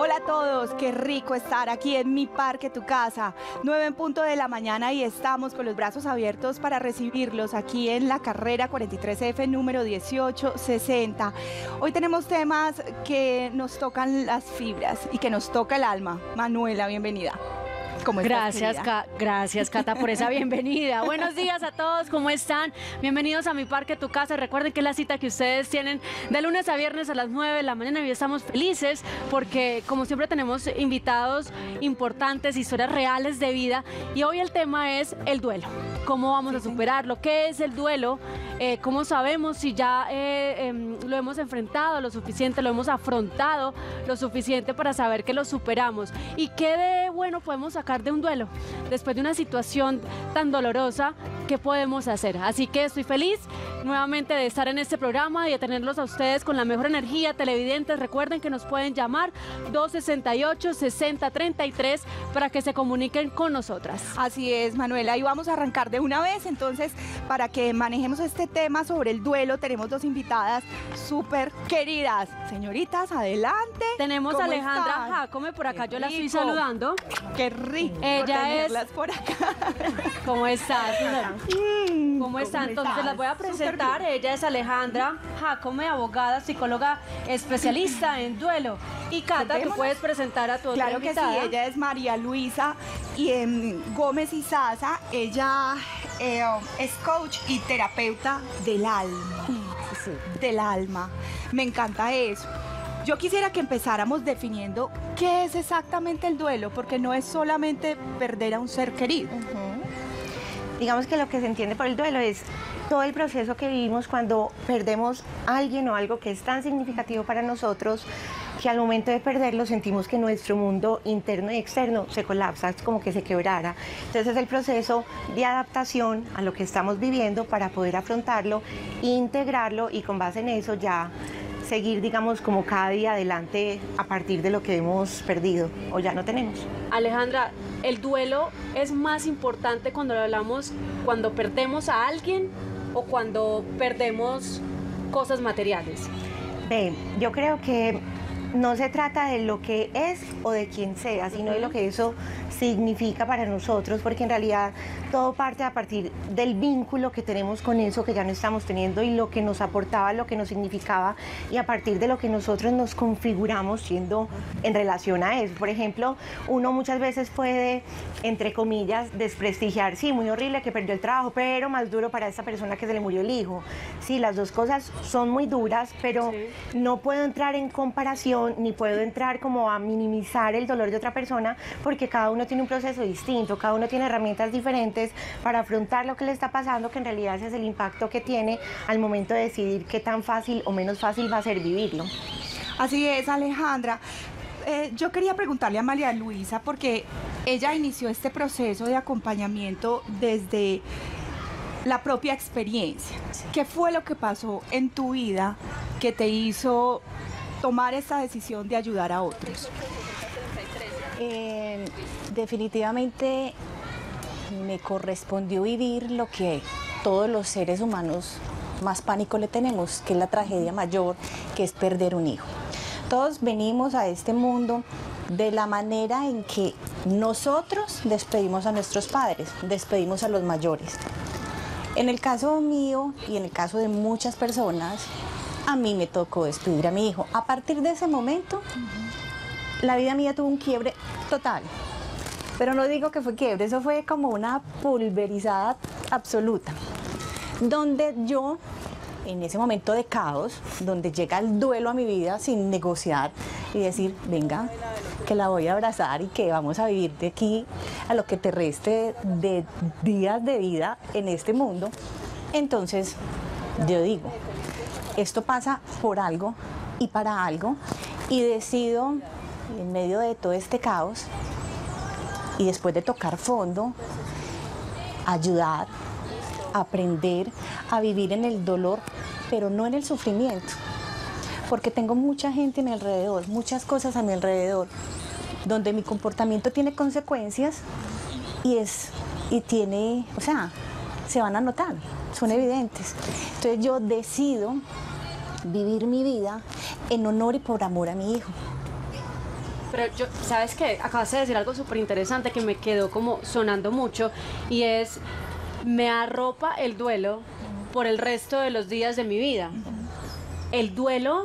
Hola a todos, qué rico estar aquí en Mi Parque, Tu Casa, 9 en punto de la mañana y estamos con los brazos abiertos para recibirlos aquí en la carrera 43F número 1860. Hoy tenemos temas que nos tocan las fibras y que nos toca el alma. Manuela, bienvenida. ¿Cómo estás, Gracias, Cata, por esa bienvenida. Buenos días a todos, ¿cómo están? Bienvenidos a Mi Parque, Tu Casa. Recuerden que es la cita que ustedes tienen de lunes a viernes a las 9 de la mañana y estamos felices porque, como siempre, tenemos invitados importantes, historias reales de vida. Y hoy el tema es el duelo. ¿Cómo vamos a superarlo? ¿Qué es el duelo? ¿Cómo sabemos si ya lo hemos enfrentado lo suficiente, lo hemos afrontado lo suficiente para saber que lo superamos? ¿Y qué de bueno podemos sacar de un duelo? Después de una situación tan dolorosa, ¿qué podemos hacer? Así que estoy feliz nuevamente de estar en este programa y de tenerlos a ustedes con la mejor energía. Televidentes, recuerden que nos pueden llamar 268-6033 para que se comuniquen con nosotras. Así es, Manuela, y vamos a arrancar de una vez. Entonces, para que manejemos este tema sobre el duelo, tenemos dos invitadas súper queridas. Señoritas, adelante. Tenemos a Alejandra Jacome por acá, yo la estoy saludando. Qué rico Ella es... por acá. ¿Cómo estás? ¿Cómo está? Entonces las voy a presentar. Ella es Alejandra Jacome, abogada, psicóloga, especialista en duelo. Y Cata, tú puedes presentar a tu otra invitada. Claro que sí, ella es María Luisa Gómez Izaza. Ella es coach y terapeuta del alma. Sí. Del alma. Me encanta eso. Yo quisiera que empezáramos definiendo qué es exactamente el duelo, porque no es solamente perder a un ser querido. Digamos que lo que se entiende por el duelo es todo el proceso que vivimos cuando perdemos a alguien o algo que es tan significativo para nosotros que al momento de perderlo sentimos que nuestro mundo interno y externo se colapsa, es como que se quebrara. Entonces es el proceso de adaptación a lo que estamos viviendo para poder afrontarlo, integrarlo y con base en eso ya seguir, digamos, como cada día adelante a partir de lo que hemos perdido o ya no tenemos. Alejandra, ¿el duelo es más importante cuando lo hablamos, cuando perdemos a alguien o cuando perdemos cosas materiales? Yo creo que no se trata de lo que es o de quién sea, sino de lo que eso significa para nosotros, porque en realidad todo parte a partir del vínculo que tenemos con eso que ya no estamos teniendo y lo que nos aportaba, lo que nos significaba y a partir de lo que nosotros nos configuramos siendo en relación a eso. Por ejemplo, uno muchas veces puede, entre comillas, desprestigiar, sí, muy horrible que perdió el trabajo, pero más duro para esa persona que se le murió el hijo. Sí, las dos cosas son muy duras, pero no puedo entrar en comparación ni puedo entrar como a minimizar el dolor de otra persona porque cada uno tiene un proceso distinto, cada uno tiene herramientas diferentes para afrontar lo que le está pasando, que en realidad ese es el impacto que tiene al momento de decidir qué tan fácil o menos fácil va a ser vivirlo. Así es, Alejandra. Yo quería preguntarle a María Luisa porque ella inició este proceso de acompañamiento desde la propia experiencia. ¿Qué fue lo que pasó en tu vida que te hizo tomar esta decisión de ayudar a otros? Definitivamente me correspondió vivir lo que todos los seres humanos más pánico le tenemos, que es la tragedia mayor, que es perder un hijo. Todos venimos a este mundo de la manera en que nosotros despedimos a nuestros padres, despedimos a los mayores. En el caso mío y en el caso de muchas personas, a mí me tocó despedir a mi hijo. A partir de ese momento, la vida mía tuvo un quiebre total. Pero no digo que fue quiebre, eso fue como una pulverizada absoluta. Donde yo, en ese momento de caos, donde llega el duelo a mi vida sin negociar y decir, venga, que la voy a abrazar y que vamos a vivir de aquí a lo que te reste de días de vida en este mundo. Entonces, yo digo, esto pasa por algo y para algo y decido, en medio de todo este caos y después de tocar fondo, ayudar, aprender a vivir en el dolor, pero no en el sufrimiento, porque tengo mucha gente a mi alrededor, muchas cosas a mi alrededor, donde mi comportamiento tiene consecuencias y tiene, o sea, se van a notar, son evidentes. Entonces yo decido vivir mi vida en honor y por amor a mi hijo. Pero yo, ¿sabes qué? Acabas de decir algo súper interesante que me quedó como sonando mucho y es, me arropa el duelo por el resto de los días de mi vida. El duelo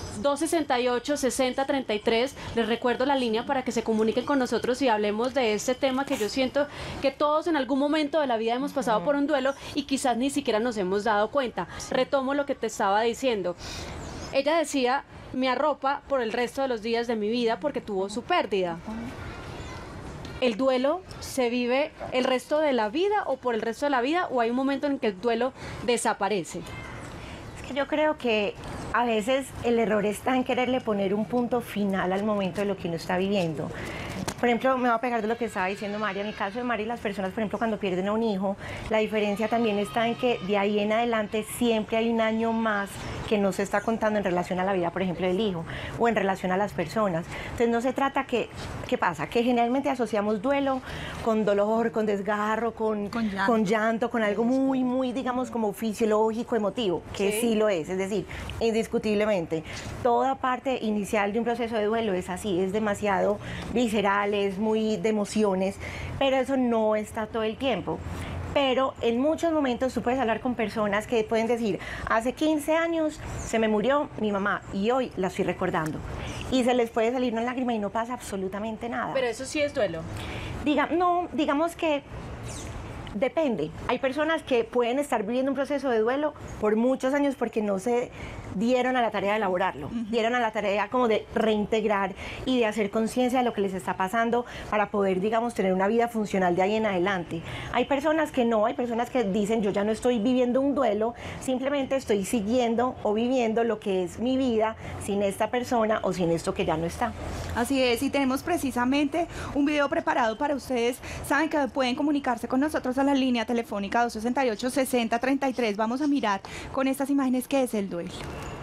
268-6033, les recuerdo la línea para que se comuniquen con nosotros y hablemos de este tema que yo siento que todos en algún momento de la vida hemos pasado por un duelo y quizás ni siquiera nos hemos dado cuenta. Retomo lo que te estaba diciendo. Ella decía, me arropa por el resto de los días de mi vida porque tuvo su pérdida. ¿El duelo se vive el resto de la vida o por el resto de la vida o hay un momento en que el duelo desaparece? Es que yo creo que a veces el error está en quererle poner un punto final al momento de lo que uno está viviendo. Por ejemplo, me voy a pegar de lo que estaba diciendo María. En el caso de María y las personas, por ejemplo, cuando pierden a un hijo, la diferencia también está en que de ahí en adelante siempre hay un año más que no se está contando en relación a la vida, por ejemplo, del hijo o en relación a las personas. Entonces no se trata que, ¿qué pasa? Que generalmente asociamos duelo con dolor, con desgarro, con llanto, con algo muy, digamos, como fisiológico, emotivo, que sí lo es decir, indiscutiblemente. Toda parte inicial de un proceso de duelo es así, es demasiado visceral, es muy de emociones, pero eso no está todo el tiempo. Pero en muchos momentos tú puedes hablar con personas que pueden decir, hace 15 años se me murió mi mamá y hoy la estoy recordando. Y se les puede salir una lágrima y no pasa absolutamente nada. Pero eso sí es duelo. No, digamos que depende. Hay personas que pueden estar viviendo un proceso de duelo por muchos años porque no se dieron a la tarea de elaborarlo, dieron a la tarea como de reintegrar y de hacer conciencia de lo que les está pasando para poder, digamos, tener una vida funcional de ahí en adelante. Hay personas que no, hay personas que dicen, yo ya no estoy viviendo un duelo, simplemente estoy siguiendo o viviendo lo que es mi vida sin esta persona o sin esto que ya no está. Así es, y tenemos precisamente un video preparado para ustedes. Saben que pueden comunicarse con nosotros a la línea telefónica 268-6033. Vamos a mirar con estas imágenes qué es el duelo.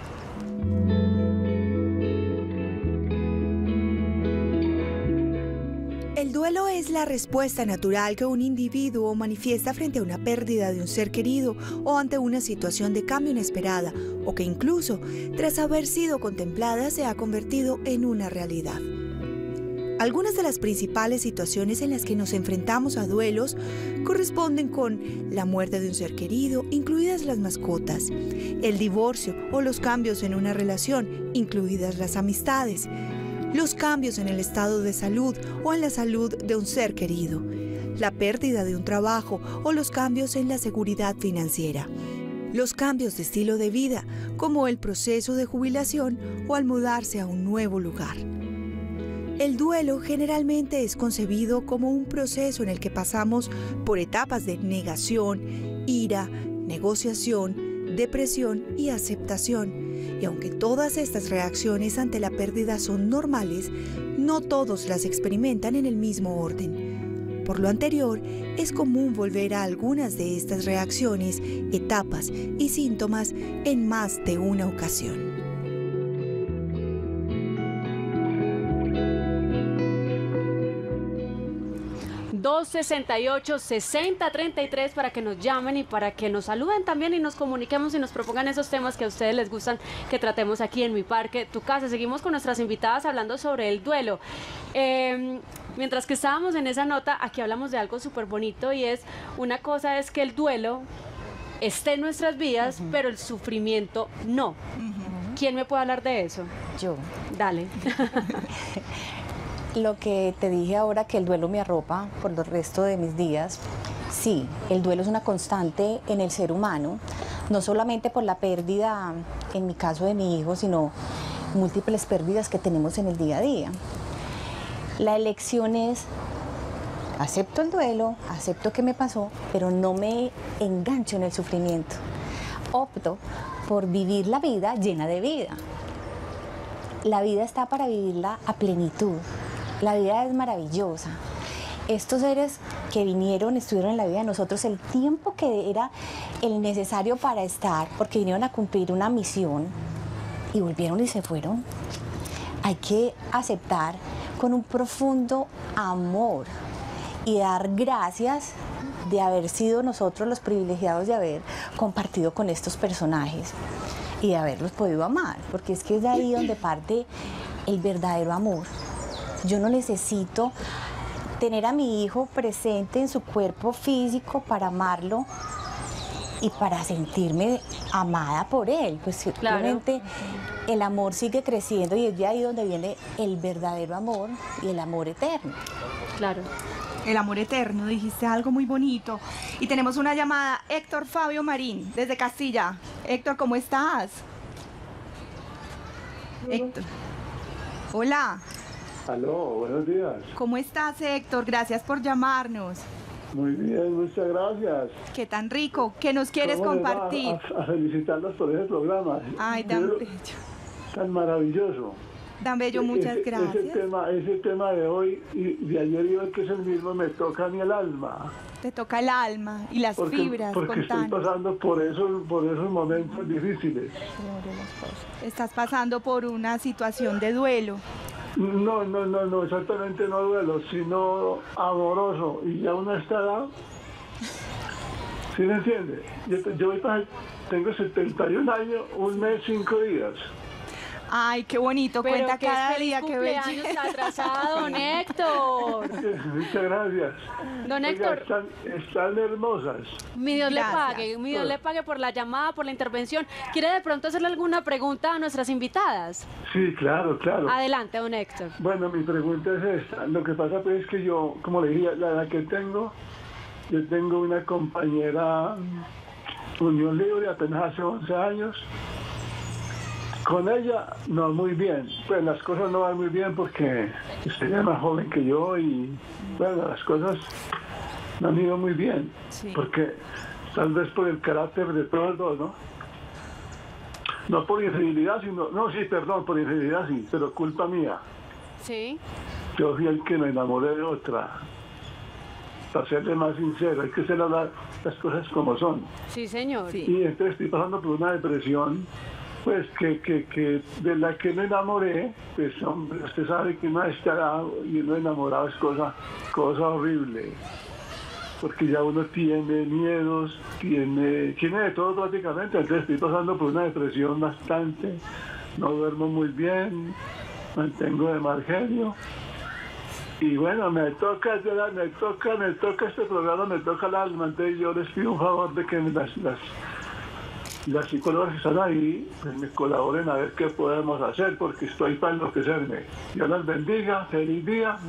El duelo es la respuesta natural que un individuo manifiesta frente a una pérdida de un ser querido o ante una situación de cambio inesperada o que incluso, tras haber sido contemplada, se ha convertido en una realidad. Algunas de las principales situaciones en las que nos enfrentamos a duelos corresponden con la muerte de un ser querido, incluidas las mascotas, el divorcio o los cambios en una relación, incluidas las amistades, los cambios en el estado de salud o en la salud de un ser querido, la pérdida de un trabajo o los cambios en la seguridad financiera, los cambios de estilo de vida, como el proceso de jubilación o al mudarse a un nuevo lugar. El duelo generalmente es concebido como un proceso en el que pasamos por etapas de negación, ira, negociación, depresión y aceptación. Y aunque todas estas reacciones ante la pérdida son normales, no todos las experimentan en el mismo orden. Por lo anterior, es común volver a algunas de estas reacciones, etapas y síntomas en más de una ocasión. 268-6033 para que nos llamen y para que nos saluden también y nos comuniquemos y nos propongan esos temas que a ustedes les gustan que tratemos aquí en Mi Parque, Tu Casa. Seguimos con nuestras invitadas hablando sobre el duelo. Mientras que estábamos en esa nota, aquí hablamos de algo súper bonito y es, una cosa es que el duelo esté en nuestras vidas, pero el sufrimiento no. ¿Quién me puede hablar de eso? Yo. Dale. Lo que te dije ahora, que el duelo me arropa por el resto de mis días, sí, el duelo es una constante en el ser humano, no solamente por la pérdida, en mi caso de mi hijo, sino múltiples pérdidas que tenemos en el día a día. La elección es, acepto el duelo, acepto que me pasó, pero no me engancho en el sufrimiento. Opto por vivir la vida llena de vida. La vida está para vivirla a plenitud. La vida es maravillosa. Estos seres que vinieron, estuvieron en la vida de nosotros el tiempo que era el necesario para estar, porque vinieron a cumplir una misión y volvieron y se fueron. Hay que aceptar con un profundo amor y dar gracias de haber sido nosotros los privilegiados de haber compartido con estos personajes y de haberlos podido amar, porque es que es de ahí donde parte el verdadero amor. Yo no necesito tener a mi hijo presente en su cuerpo físico para amarlo y para sentirme amada por él. Pues simplemente el amor sigue creciendo y es de ahí donde viene el verdadero amor y el amor eterno. Claro. El amor eterno, dijiste algo muy bonito. Y tenemos una llamada, Héctor Fabio Marín, desde Castilla. Héctor, ¿cómo estás? Héctor. Hola. Aló, buenos días. ¿Cómo estás, Héctor? Gracias por llamarnos. Muy bien, muchas gracias. Qué tan rico. ¿Qué nos quieres ¿Cómo les va compartir? a felicitarlos por ese programa. Ay, tan Yo- bello. Tan maravilloso. Dan Bello, muchas gracias. Ese tema de hoy y de ayer y hoy, que es el mismo, me toca a mí el alma. Te toca el alma y las fibras. Porque estoy Contanos. pasando por esos momentos difíciles. Estás pasando por una situación de duelo. No, exactamente no duelo, sino amoroso. Y ya uno está... ¿Sí me entiende? Tengo 71 años, un mes, 5 días. Ay, qué bonito. Pero Cuenta qué cada feliz día que bello. cumpleaños atrasado, don Héctor. Muchas gracias. Don Oiga, Héctor, están hermosas. mi Dios Gracias. mi Dios le pague por la llamada, por la intervención. ¿Quiere de pronto hacerle alguna pregunta a nuestras invitadas? Sí, claro. Adelante, don Héctor. Bueno, mi pregunta es esta. Lo que pasa pues es que yo, como le dije, la edad que tengo, yo tengo una compañera unión libre apenas hace 11 años. Con ella no muy bien. Pues las cosas no van muy bien porque ella es más joven que yo y bueno, las cosas no han ido muy bien. Sí. Porque tal vez por el carácter de todos dos, ¿no? No por infidelidad, sino... No, sí, perdón, por infidelidad sí, pero culpa mía. Sí. Yo fui el que me enamoré de otra. Para serle más sincero, hay que ser las cosas como son. Sí, señor. Sí. Y entonces estoy pasando por una depresión, pues que de la que me enamoré, pues hombre, usted sabe que uno está y uno enamorado es cosa horrible. Porque ya uno tiene miedos, tiene de todo prácticamente. Entonces estoy pasando por una depresión bastante, no duermo muy bien, mantengo de mal genio. Y bueno, me toca este programa, me toca el alma. Entonces yo les pido un favor de que las psicólogas que están ahí pues me colaboren a ver qué podemos hacer, porque estoy para enloquecerme. Dios las bendiga, feliz día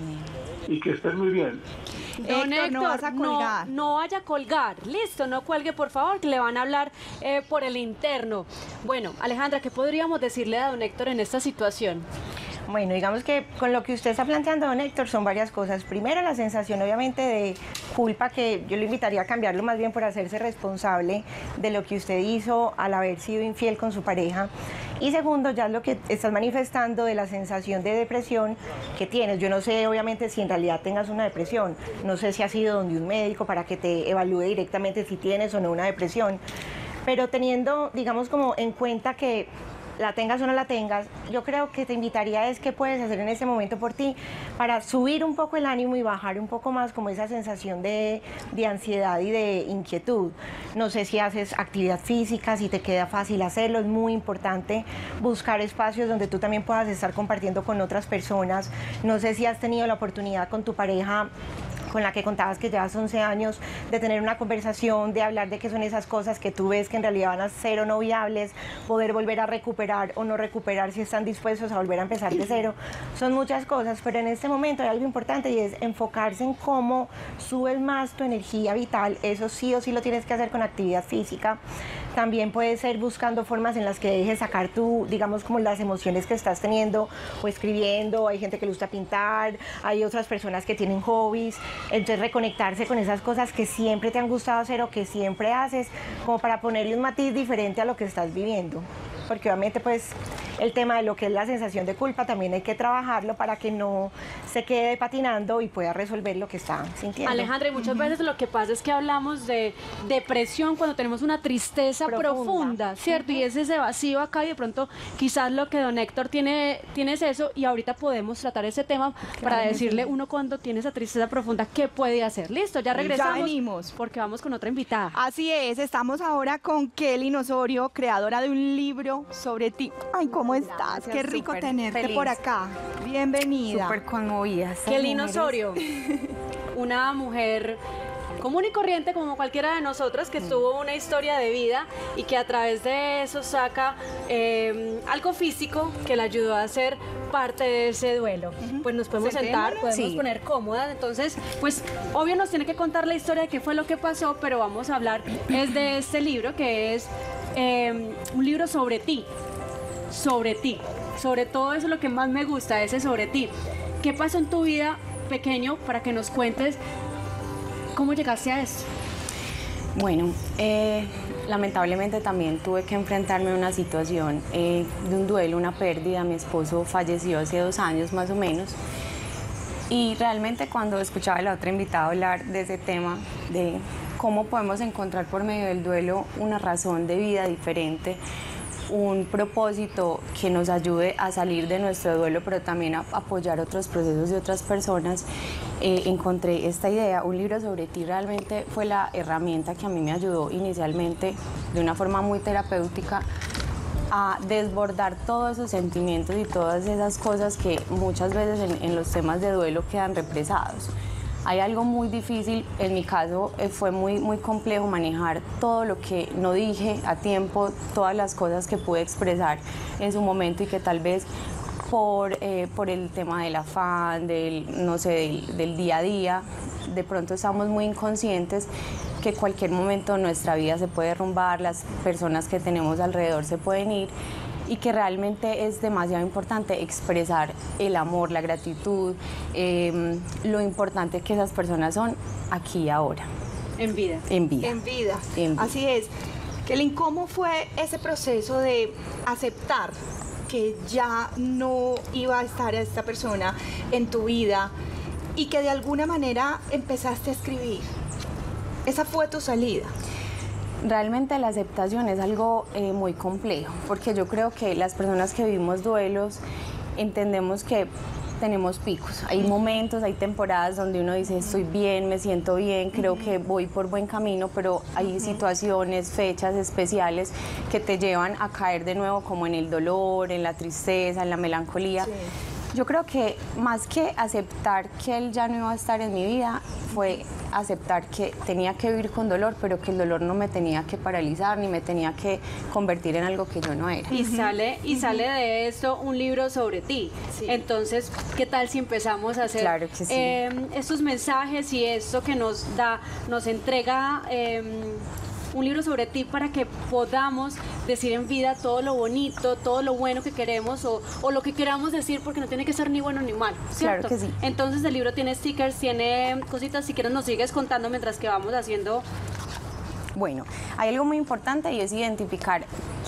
y que estén muy bien. Don Héctor, no vas a colgar. no vaya a colgar. Listo, no cuelgue, por favor, que le van a hablar por el interno. Bueno, Alejandra, ¿qué podríamos decirle a don Héctor en esta situación? Bueno, digamos que con lo que usted está planteando, don Héctor, son varias cosas. Primero, la sensación obviamente de culpa, que yo le invitaría a cambiarlo más bien por hacerse responsable de lo que usted hizo al haber sido infiel con su pareja. Y segundo, ya lo que estás manifestando de la sensación de depresión que tienes. Yo no sé, obviamente, si en realidad tengas una depresión. No sé si has ido donde un médico para que te evalúe directamente si tienes o no una depresión. Pero teniendo, digamos, como en cuenta que la tengas o no la tengas, yo creo que te invitaría es qué puedes hacer en este momento por ti para subir un poco el ánimo y bajar un poco más como esa sensación de ansiedad y de inquietud. No sé si haces actividad física, si te queda fácil hacerlo, es muy importante buscar espacios donde tú también puedas estar compartiendo con otras personas. No sé si has tenido la oportunidad con tu pareja, con la que contabas que llevas 11 años, de tener una conversación, de hablar de qué son esas cosas que tú ves que en realidad van a ser o no viables, poder volver a recuperar o no recuperar si están dispuestos a volver a empezar de cero. Son muchas cosas, pero en este momento hay algo importante y es enfocarse en cómo subes más tu energía vital. Eso sí o sí lo tienes que hacer con actividad física. También puede ser buscando formas en las que dejes sacar tu, digamos, como las emociones que estás teniendo o escribiendo. Hay gente que le gusta pintar, hay otras personas que tienen hobbies. Entonces reconectarse con esas cosas que siempre te han gustado hacer o que siempre haces, como para ponerle un matiz diferente a lo que estás viviendo. Porque obviamente pues el tema de lo que es la sensación de culpa también hay que trabajarlo para que no se quede patinando y pueda resolver lo que está sintiendo. Alejandra, y muchas veces lo que pasa es que hablamos de depresión cuando tenemos una tristeza profunda, ¿cierto? Y es ese vacío acá y de pronto quizás lo que don Héctor tiene es eso, y ahorita podemos tratar ese tema para decirle uno cuando tiene esa tristeza profunda qué puede hacer. Listo, ya regresamos. Ya venimos. Porque vamos con otra invitada. Así es, estamos ahora con Kelly Osorio, creadora de un libro sobre ti. Ay, cómo ¿cómo estás? Qué rico tenerte feliz. por acá. Bienvenida. Súper conmovida. Kelly Osorio, una mujer común y corriente como cualquiera de nosotros, que tuvo una historia de vida y que a través de eso saca algo físico que le ayudó a ser parte de ese duelo. Pues nos podemos sentar, podemos poner cómodas, entonces pues obvio nos tiene que contar la historia de qué fue lo que pasó, pero vamos a hablar es de este libro que es un libro sobre ti, sobre todo eso es lo que más me gusta, ese sobre ti. ¿Qué pasó en tu vida pequeño para que nos cuentes cómo llegaste a esto? Bueno, lamentablemente también tuve que enfrentarme a una situación de un duelo, una pérdida. Mi esposo falleció hace 2 años más o menos. Y realmente cuando escuchaba a la otra invitada hablar de ese tema, de cómo podemos encontrar por medio del duelo una razón de vida diferente, un propósito que nos ayude a salir de nuestro duelo, pero también a apoyar otros procesos de otras personas, encontré esta idea. Un libro sobre ti realmente fue la herramienta que a mí me ayudó inicialmente de una forma muy terapéutica a desbordar todos esos sentimientos y todas esas cosas que muchas veces en los temas de duelo quedan represados. Hay algo muy difícil, en mi caso fue muy complejo manejar todo lo que no dije a tiempo, todas las cosas que pude expresar en su momento y que tal vez por el tema del afán, del día a día, de pronto estamos muy inconscientes que cualquier momento nuestra vida se puede derrumbar, las personas que tenemos alrededor se pueden ir y que realmente es demasiado importante expresar el amor, la gratitud, lo importante que esas personas son aquí y ahora. En vida. En vida. Así es. Kelly, ¿cómo fue ese proceso de aceptar que ya no iba a estar esta persona en tu vida y que de alguna manera empezaste a escribir? Esa fue tu salida. Realmente la aceptación es algo muy complejo, porque yo creo que las personas que vivimos duelos entendemos que tenemos picos. Hay momentos, hay temporadas donde uno dice estoy bien, me siento bien, creo que voy por buen camino, pero hay situaciones, fechas especiales que te llevan a caer de nuevo como en el dolor, en la tristeza, en la melancolía. Sí. Yo creo que más que aceptar que él ya no iba a estar en mi vida, fue aceptar que tenía que vivir con dolor, pero que el dolor no me tenía que paralizar ni me tenía que convertir en algo que yo no era. Y sale de esto un libro sobre ti. Sí. Entonces, ¿qué tal si empezamos a hacer estos mensajes y esto que nos entrega un libro sobre ti para que podamos decir en vida todo lo bonito, todo lo bueno que queremos o lo que queramos decir, porque no tiene que ser ni bueno ni malo, ¿cierto? Claro que sí. Entonces el libro tiene stickers, tiene cositas, si quieres nos sigues contando mientras que vamos haciendo. Bueno, hay algo muy importante y es identificar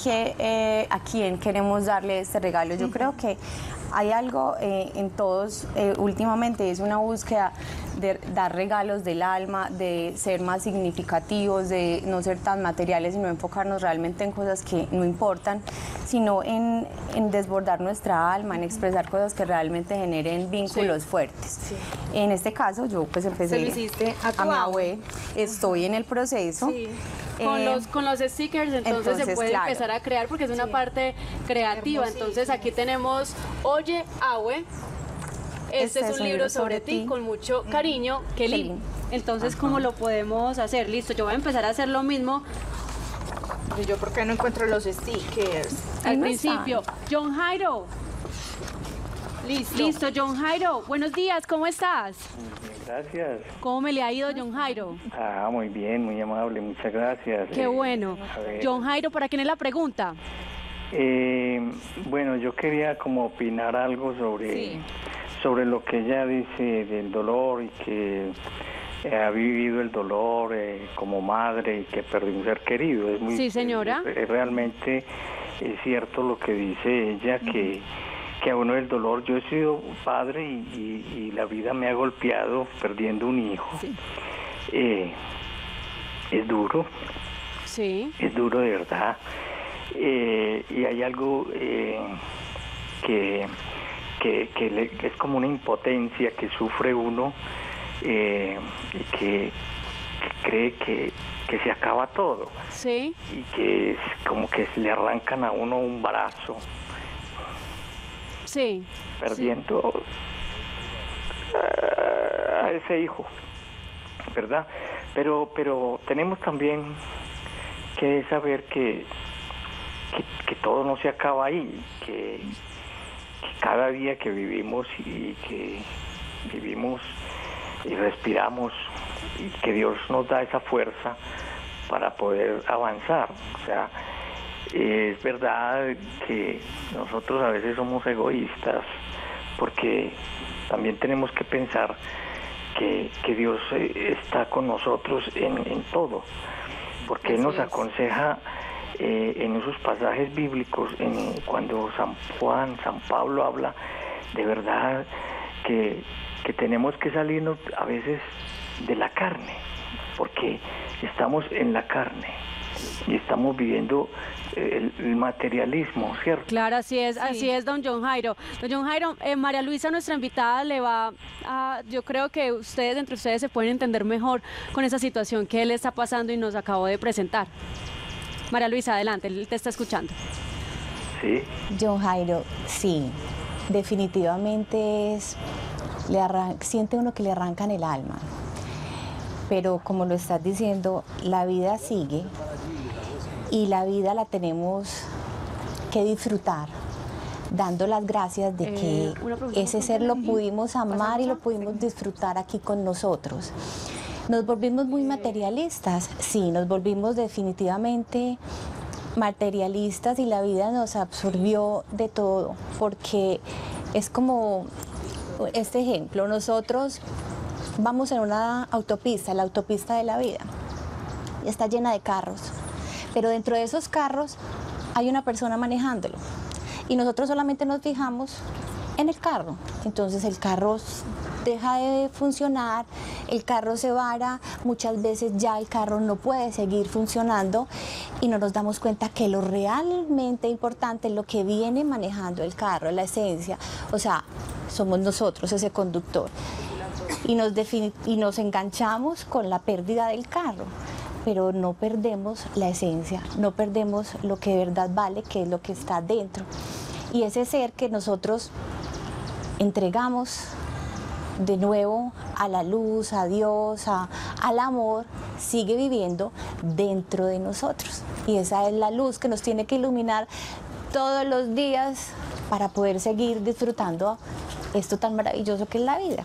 a quién queremos darle este regalo. Yo creo que hay algo en todos últimamente, es una búsqueda de dar regalos del alma, de ser más significativos, de no ser tan materiales y no enfocarnos realmente en cosas que no importan, sino en desbordar nuestra alma, en expresar cosas que realmente generen vínculos fuertes. Sí. En este caso yo pues empecé a mi abuela, estoy en el proceso. Sí. Con los stickers, entonces se puede empezar a crear porque es una parte creativa. Entonces aquí tenemos Oye, Abue, este es un libro sobre ti con mucho cariño, Kelly. Entonces, ¿cómo lo podemos hacer? Listo, yo voy a empezar a hacer lo mismo. ¿Y yo por qué no encuentro los stickers? Al principio, John Jairo. Listo, John Jairo. Buenos días, ¿cómo estás? Gracias. ¿Cómo me le ha ido, John Jairo? Muy bien, muy amable, muchas gracias. Qué bueno. John Jairo, ¿para quién es la pregunta? Bueno, yo quería como opinar algo sobre lo que ella dice del dolor y que ha vivido el dolor como madre y que perdió un ser querido. Es muy, sí, señora. Realmente es cierto lo que dice ella, que a uno el dolor, yo he sido padre y la vida me ha golpeado perdiendo un hijo. Sí. Es duro. Sí. Es duro de verdad. Y hay algo que es como una impotencia que sufre uno y que cree que se acaba todo. Sí. Y que es como que se le arrancan a uno un brazo Sí. Perdiendo a ese hijo, ¿verdad? Pero tenemos también que saber que todo no se acaba ahí, que cada día que vivimos y respiramos, y que Dios nos da esa fuerza para poder avanzar. O sea, es verdad que nosotros a veces somos egoístas, porque también tenemos que pensar que Dios está con nosotros en todo, porque Él nos aconseja en esos pasajes bíblicos, cuando San Pablo habla de verdad que tenemos que salirnos a veces de la carne, porque estamos en la carne y estamos viviendo el materialismo, ¿cierto? Claro, así es, don John Jairo. Don John Jairo, María Luisa, nuestra invitada, le va a, yo creo que entre ustedes se pueden entender mejor con esa situación que él está pasando y nos acabó de presentar. María Luisa, adelante, él te está escuchando. Sí. John Jairo, sí, definitivamente siente uno que le arrancan el alma, pero como lo estás diciendo, la vida sigue y la vida la tenemos que disfrutar, dando las gracias de que ese ser lo pudimos amar y lo pudimos disfrutar aquí con nosotros. Nos volvimos muy materialistas, sí, nos volvimos definitivamente materialistas y la vida nos absorbió de todo, porque es como este ejemplo, nosotros vamos en una autopista, la autopista de la vida, y está llena de carros, pero dentro de esos carros hay una persona manejándolo y nosotros solamente nos fijamos en el carro, entonces el carro deja de funcionar, el carro se vara, muchas veces ya el carro no puede seguir funcionando y no nos damos cuenta que lo realmente importante es lo que viene manejando el carro, la esencia, o sea, somos nosotros ese conductor y nos enganchamos con la pérdida del carro, pero no perdemos la esencia, no perdemos lo que de verdad vale, que es lo que está dentro, y ese ser que nosotros entregamos de nuevo a la luz, a Dios, al amor, sigue viviendo dentro de nosotros. Y esa es la luz que nos tiene que iluminar todos los días para poder seguir disfrutando esto tan maravilloso que es la vida.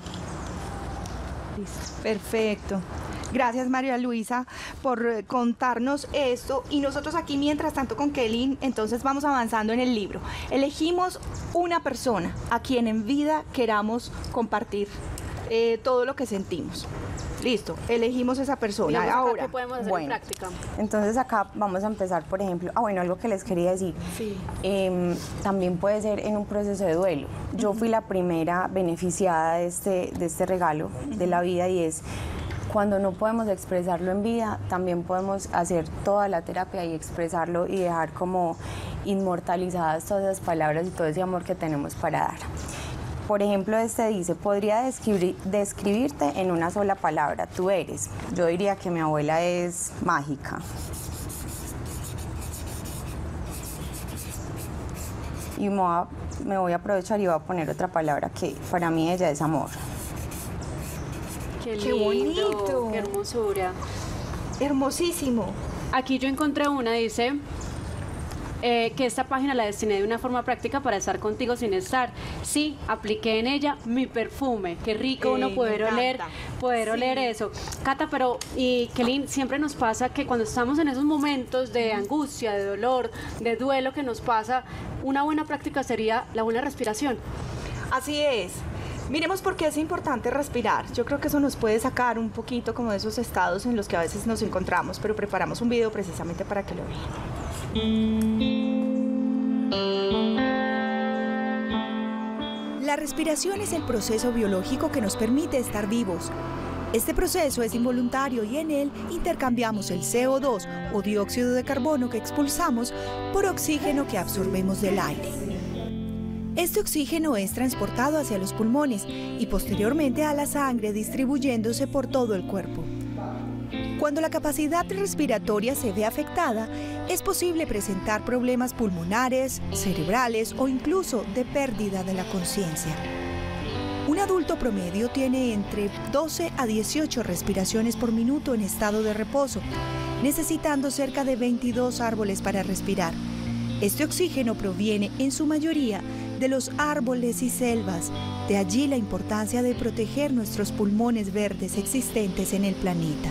Perfecto. Gracias, María Luisa, por contarnos esto. Y nosotros aquí, mientras tanto, con Kelly, entonces vamos avanzando en el libro. Elegimos una persona a quien en vida queramos compartir todo lo que sentimos. Listo, elegimos esa persona. Ahora, ¿qué podemos hacer en práctica? Entonces acá vamos a empezar, por ejemplo, algo que les quería decir. Sí. También puede ser en un proceso de duelo. Yo fui la primera beneficiada de este regalo de la vida, y es cuando no podemos expresarlo en vida, también podemos hacer toda la terapia y expresarlo y dejar como inmortalizadas todas esas palabras y todo ese amor que tenemos para dar. Por ejemplo, dice, podría describirte en una sola palabra, tú eres. Yo diría que mi abuela es mágica. Y me voy a aprovechar y voy a poner otra palabra que para mí ella es amor. Qué ¡Qué bonito! ¡Qué hermosura! Hermosísimo. Aquí yo encontré una, dice que esta página la destiné de una forma práctica para estar contigo sin estar. Sí, apliqué en ella mi perfume. Qué rico uno poder oler eso. Cata, y Kelly, siempre nos pasa que cuando estamos en esos momentos de angustia, de dolor, de duelo que nos pasa, una buena práctica sería la buena respiración. Así es. Miremos por qué es importante respirar. Yo creo que eso nos puede sacar un poquito como de esos estados en los que a veces nos encontramos, pero preparamos un video precisamente para que lo vean. La respiración es el proceso biológico que nos permite estar vivos. Este proceso es involuntario y en él intercambiamos el CO2 o dióxido de carbono que expulsamos por oxígeno que absorbemos del aire. Este oxígeno es transportado hacia los pulmones y posteriormente a la sangre, distribuyéndose por todo el cuerpo. Cuando la capacidad respiratoria se ve afectada, es posible presentar problemas pulmonares, cerebrales o incluso de pérdida de la conciencia. Un adulto promedio tiene entre 12 a 18 respiraciones por minuto en estado de reposo, necesitando cerca de 22 árboles para respirar. Este oxígeno proviene en su mayoría de los árboles y selvas, de allí la importancia de proteger nuestros pulmones verdes existentes en el planeta.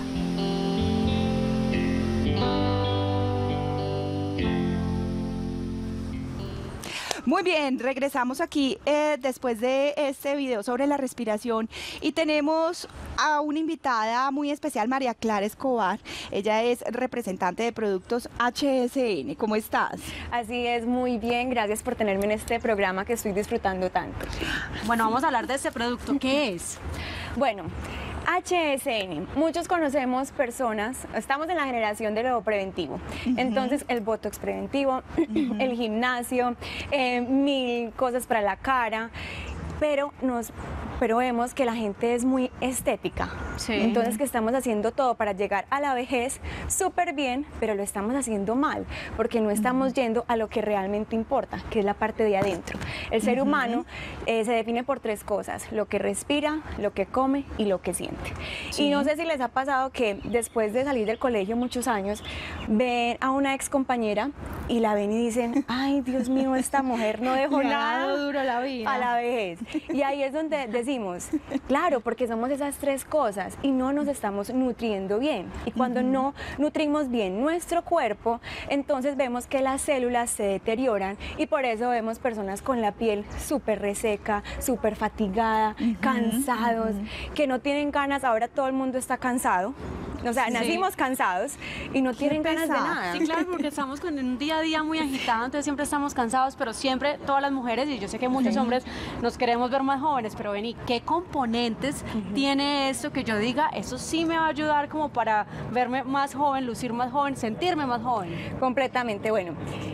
Muy bien, regresamos aquí después de este video sobre la respiración y tenemos a una invitada muy especial, María Clara Escobar. Ella es representante de productos HSN. ¿Cómo estás? Así es, muy bien. Gracias por tenerme en este programa que estoy disfrutando tanto. Bueno, vamos a hablar de este producto. ¿Qué es? Bueno, HSN, muchos conocemos personas, estamos en la generación de lo preventivo, entonces el botox preventivo, el gimnasio, 1000 cosas para la cara, pero vemos que la gente es muy estética, entonces que estamos haciendo todo para llegar a la vejez súper bien, pero lo estamos haciendo mal, porque no estamos yendo a lo que realmente importa, que es la parte de adentro. El ser humano se define por 3 cosas: lo que respira, lo que come y lo que siente. Y no sé si les ha pasado que después de salir del colegio muchos años, ven a una ex compañera y la ven y dicen, ay, Dios mío, esta mujer no dejó nada duro la vida a la vejez. Y ahí es donde decimos, claro, porque somos esas 3 cosas y no nos estamos nutriendo bien. Y cuando no nutrimos bien nuestro cuerpo, entonces vemos que las células se deterioran y por eso vemos personas con la piel súper reseca, súper fatigada, cansados, que no tienen ganas. Ahora todo el mundo está cansado. O sea, nacimos cansados y no tienen ganas de nada. Sí, claro, porque estamos con un día a día muy agitado, entonces siempre estamos cansados, pero siempre todas las mujeres, y yo sé que muchos hombres nos queremos ver más jóvenes, pero vení, ¿qué componentes tiene esto que yo diga, eso sí me va a ayudar como para verme más joven, lucir más joven, sentirme más joven? Completamente, bueno.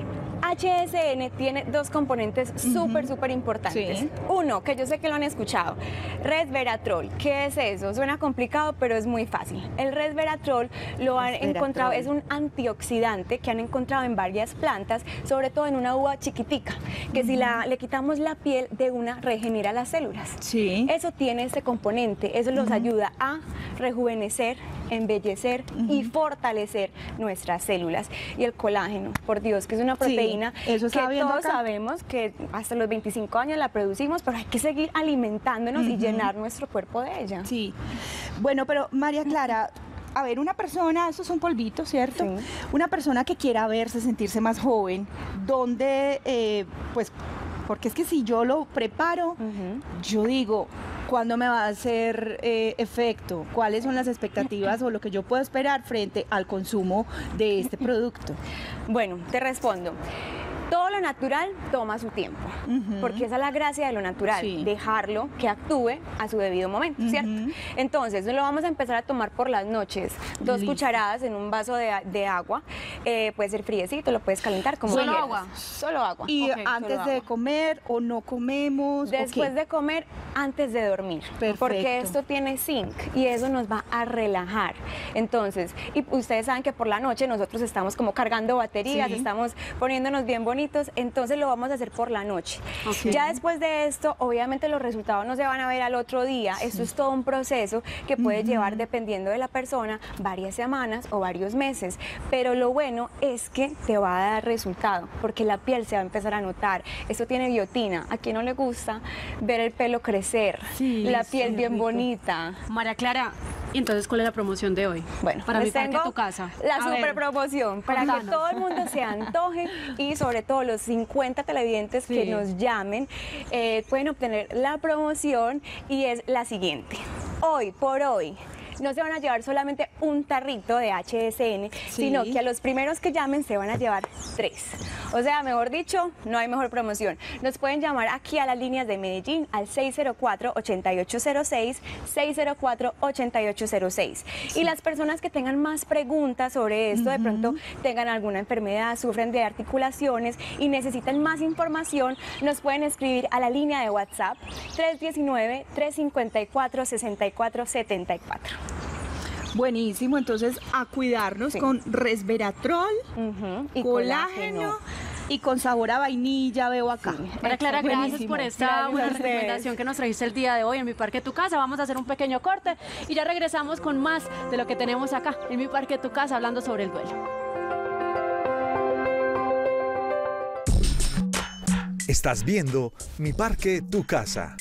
HSN tiene 2 componentes súper importantes. Uno, que yo sé que lo han escuchado, resveratrol. ¿Qué es eso? Suena complicado, pero es muy fácil. El resveratrol lo han encontrado, es un antioxidante que han encontrado en varias plantas, sobre todo en una uva chiquitica, que si le quitamos la piel, de una regenera las células. Eso tiene ese componente, eso nos ayuda a rejuvenecer, embellecer y fortalecer nuestras células. Y el colágeno, por Dios, que es una proteína eso que todos sabemos que hasta los 25 años la producimos, pero hay que seguir alimentándonos y llenar nuestro cuerpo de ella. Sí. Bueno, pero María Clara, a ver, una persona, eso es un polvito, ¿cierto? Una persona que quiera verse, sentirse más joven, ¿dónde, pues, porque es que si yo lo preparo, yo digo, ¿cuándo me va a hacer efecto? ¿Cuáles son las expectativas o lo que yo puedo esperar frente al consumo de este producto? Bueno, te respondo. Todo lo natural toma su tiempo, porque esa es la gracia de lo natural, dejarlo que actúe a su debido momento, ¿cierto? Entonces, lo vamos a empezar a tomar por las noches, 2 cucharadas en un vaso de agua, puede ser friecito, lo puedes calentar como ¿Solo quieras. agua? Solo agua. ¿Y antes de comer o no comemos? Después de comer, antes de dormir, porque esto tiene zinc y eso nos va a relajar. Entonces, y ustedes saben que por la noche nosotros estamos como cargando baterías, estamos poniéndonos bien bonitos, entonces lo vamos a hacer por la noche. Ya después de esto, obviamente los resultados no se van a ver al otro día, esto es todo un proceso que puede llevar, dependiendo de la persona, varias semanas o varios meses, pero lo bueno es que te va a dar resultado, porque la piel se va a empezar a notar. Esto tiene biotina, a quien no le gusta ver el pelo crecer, la piel bien bonita. María Clara, ¿y entonces cuál es la promoción de hoy? Bueno, para mi Parque Tu Casa. La super promoción, para que todo el mundo se antoje y sobre todo los 50 televidentes que nos llamen pueden obtener la promoción y es la siguiente. Hoy por hoy no se van a llevar solamente un tarrito de HSN, sino que a los primeros que llamen se van a llevar 3. O sea, mejor dicho, no hay mejor promoción. Nos pueden llamar aquí a las líneas de Medellín al 604-8806, 604-8806. Y las personas que tengan más preguntas sobre esto, de pronto tengan alguna enfermedad, sufren de articulaciones y necesitan más información, nos pueden escribir a la línea de WhatsApp 319-354-6474. Buenísimo, entonces a cuidarnos con resveratrol, y colágeno y con sabor a vainilla, veo acá. María Clara, gracias Buenísimo. por esta Gracias buena a ustedes. recomendación que nos trajiste el día de hoy en Mi Parque Tu Casa. Vamos a hacer un pequeño corte y ya regresamos con más de lo que tenemos acá en Mi Parque Tu Casa, hablando sobre el duelo. Estás viendo Mi Parque Tu Casa.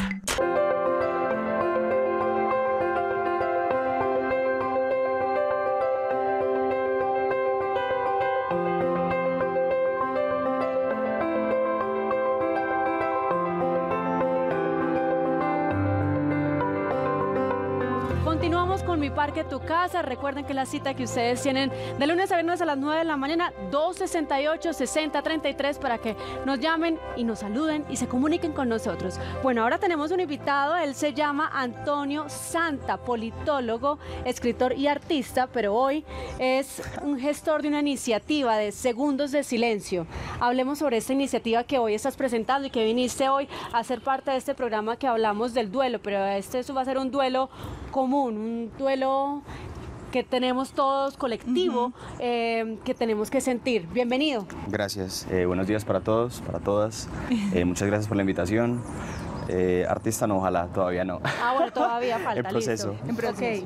Continuamos con Mi Parque Tu Casa. Recuerden que la cita que ustedes tienen de lunes a viernes a las 9 de la mañana, 268-6033, para que nos llamen y nos saluden y se comuniquen con nosotros. Bueno, ahora tenemos un invitado. Él se llama Antonio Santa, politólogo, escritor y artista, pero hoy es un gestor de una iniciativa de Segundos de Silencio. Hablemos sobre esta iniciativa que hoy estás presentando y que viniste hoy a ser parte de este programa que hablamos del duelo, pero eso va a ser un duelo común, un duelo que tenemos todos colectivo, que tenemos que sentir. Bienvenido. Gracias. Buenos días para todos, para todas. Muchas gracias por la invitación. Artista no, ojalá, todavía no. Bueno, todavía falta. En proceso. Listo. En proceso.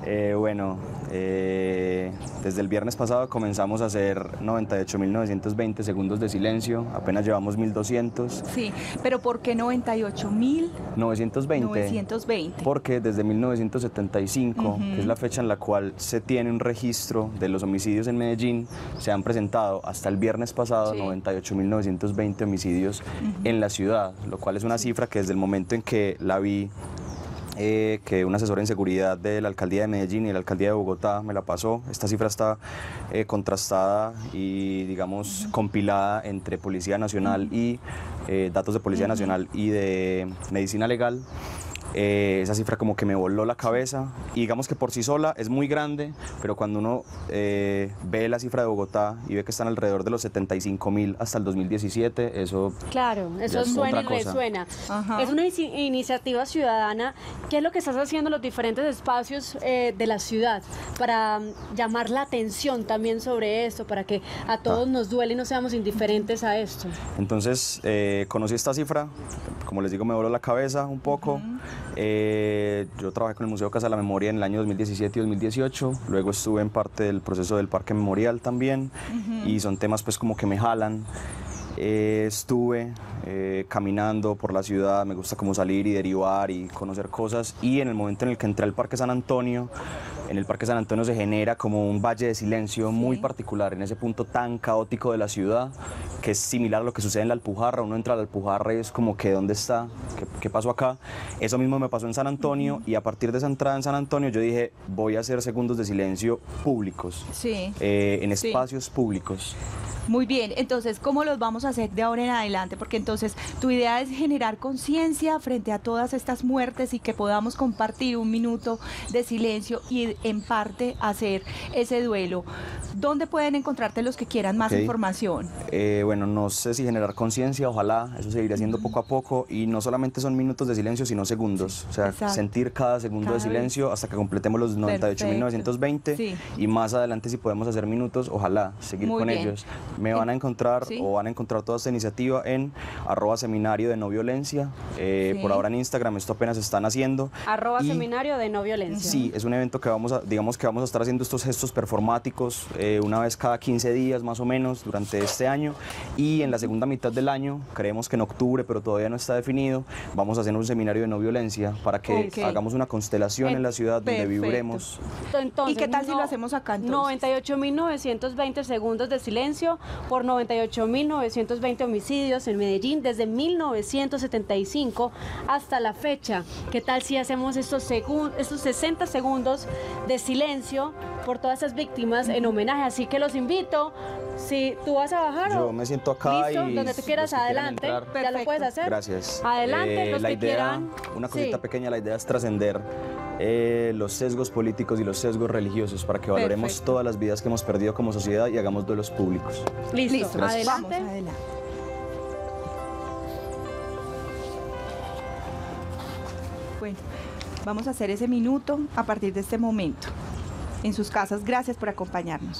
Desde el viernes pasado comenzamos a hacer 98.920 segundos de silencio, apenas llevamos 1.200. Sí, pero ¿por qué 98.000? 920. Porque desde 1975, que es la fecha en la cual se tiene un registro de los homicidios en Medellín, se han presentado hasta el viernes pasado 98.920 homicidios en la ciudad, lo cual es una cifra que desde el momento en que la vi, que un asesor en seguridad de la alcaldía de Medellín y de la alcaldía de Bogotá me la pasó. Esta cifra está contrastada y, digamos, compilada entre Policía Nacional y datos de Policía Nacional y de Medicina Legal. Esa cifra como que me voló la cabeza y digamos que por sí sola es muy grande, pero cuando uno ve la cifra de Bogotá y ve que están alrededor de los 75.000 hasta el 2017, eso... Claro, eso suena y resuena. Es una iniciativa ciudadana. ¿Qué es lo que estás haciendo en los diferentes espacios de la ciudad para llamar la atención también sobre esto, para que a todos nos duele y no seamos indiferentes a esto? Entonces, conocí esta cifra, como les digo, me voló la cabeza un poco. Yo trabajé con el Museo Casa de la Memoria en el año 2017 y 2018, luego estuve en parte del proceso del Parque Memorial también, y son temas pues como que me jalan. Estuve caminando por la ciudad, me gusta como salir y derivar y conocer cosas, y en el momento en el que entré al Parque San Antonio, en el Parque San Antonio se genera como un valle de silencio muy particular, en ese punto tan caótico de la ciudad, que es similar a lo que sucede en la Alpujarra. Uno entra a la Alpujarra y es como que ¿dónde está? ¿Qué pasó acá? Eso mismo me pasó en San Antonio, y a partir de esa entrada en San Antonio yo dije, voy a hacer segundos de silencio públicos, en espacios públicos. Muy bien, entonces, ¿cómo los vamos a hacer de ahora en adelante? Porque entonces tu idea es generar conciencia frente a todas estas muertes y que podamos compartir un minuto de silencio y en parte hacer ese duelo. ¿Dónde pueden encontrarte los que quieran más información? Bueno, no sé si generar conciencia, ojalá, eso seguirá haciendo poco a poco, y no solamente son minutos de silencio, sino segundos, o sea, sentir cada segundo de silencio hasta que completemos los 98.920, y más adelante si podemos hacer minutos, ojalá, seguir con ellos. Me van a encontrar o van a encontrar toda esta iniciativa en @seminario de no violencia. Por ahora en Instagram esto apenas están haciendo. @seminario de no violencia. Sí, es un evento que vamos a estar haciendo estos gestos performáticos una vez cada 15 días más o menos durante este año, y en la segunda mitad del año, creemos que en octubre, pero todavía no está definido, vamos a hacer un seminario de no violencia para que hagamos una constelación en la ciudad donde vibremos. Entonces, ¿y qué tal si lo hacemos acá entonces? 98.920 segundos de silencio por 98.920 homicidios en Medellín desde 1975 hasta la fecha. ¿Qué tal si hacemos estos 60 segundos de silencio por todas esas víctimas en homenaje? Así que los invito, si tú vas a bajar yo me siento acá listo, y donde tú quieras, adelante, ya lo puedes hacer. Gracias. Adelante, los que quieran. Una cosita pequeña, la idea es trascender los sesgos políticos y los sesgos religiosos para que valoremos todas las vidas que hemos perdido como sociedad y hagamos duelos públicos. Listo. Adelante. Vamos, adelante. Bueno, vamos a hacer ese minuto a partir de este momento. en sus casas. Gracias por acompañarnos.